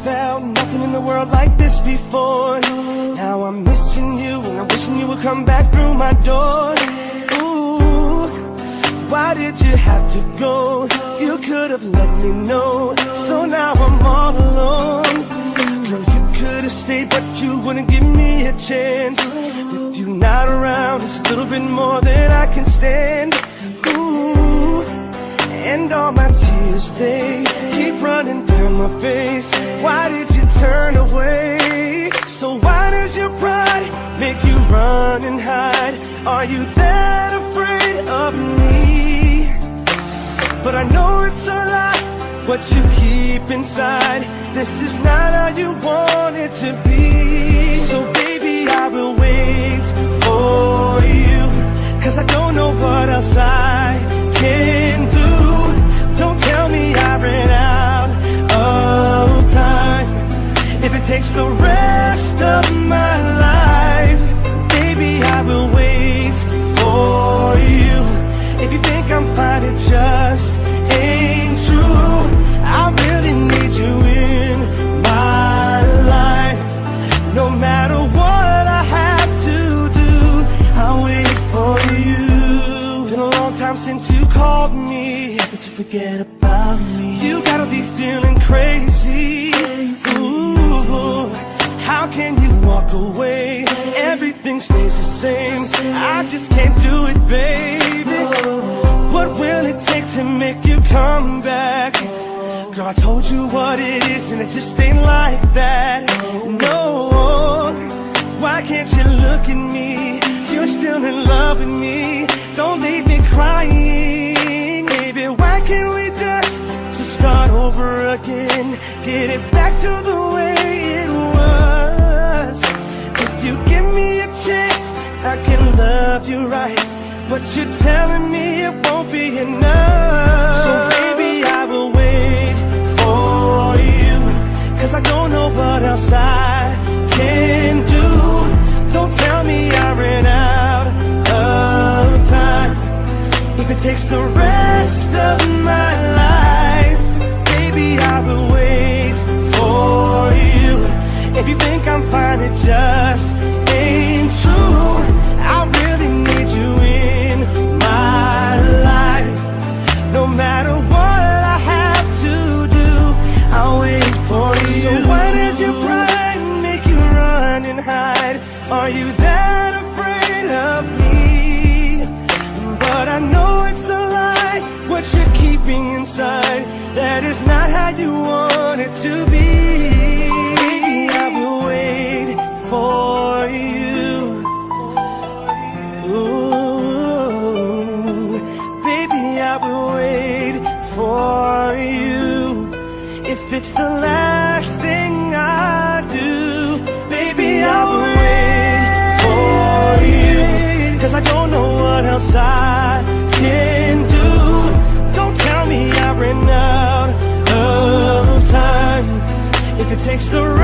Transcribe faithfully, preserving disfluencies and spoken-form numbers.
felt nothing in the world like this before. Now I'm missing you and I'm wishing you would come back through my door. Ooh, why did you have to go? You could have let me know. So now I'm all alone. Girl, you could have stayed, but you wouldn't give me a chance. With you not around, it's a little bit more than I can stand. Ooh, and all my tears, they keep running down my face. Why did you turn away? So why does your pride make you run and hide? Are you that afraid of me? But I know it's a lie, what you keep inside. This is not how you want it to be. So baby, I will wait for you, 'cause I don't know what else I can do. Don't tell me I ran out of time. If it takes the rest of my life, baby, I will wait for you. If you think I'm fine, it just ain't true. I really need you in my life. No matter what I have to do, I'll wait for you. Been a long time since you called me, but you forget about me. You gotta be feeling crazy. Ooh, how can you walk away? Everything stays the same. I just can't do it, baby. What will it take to make you come back? Girl, I told you what it is and it just ain't like that. No, why can't you look at me? You're still in love with me. Don't leave me crying. Baby, why can't we just, just start over again? Get it back to the way it was. If you give me a chance, I can love you right. But you're telling me it won't be enough. So baby, I will wait for you, 'cause I don't know what else I can do. Don't tell me I ran out of time. If it takes the rest of my life, baby, I will wait for you. If you think I'm fine, it just ain't true. I really need you in my life. No matter what I have to do, I'll wait for you. So why does your pride make you run and hide? Are you that afraid of me? But I know it's a lie, what you're keeping inside. That is not how you want it to be. Baby, I will wait for you. Ooh, baby, I will wait for you. If it's the last thing I do, baby, I will wait for you. 'Cause I don't know what else I can do. Don't tell me I ran out of time. If it takes the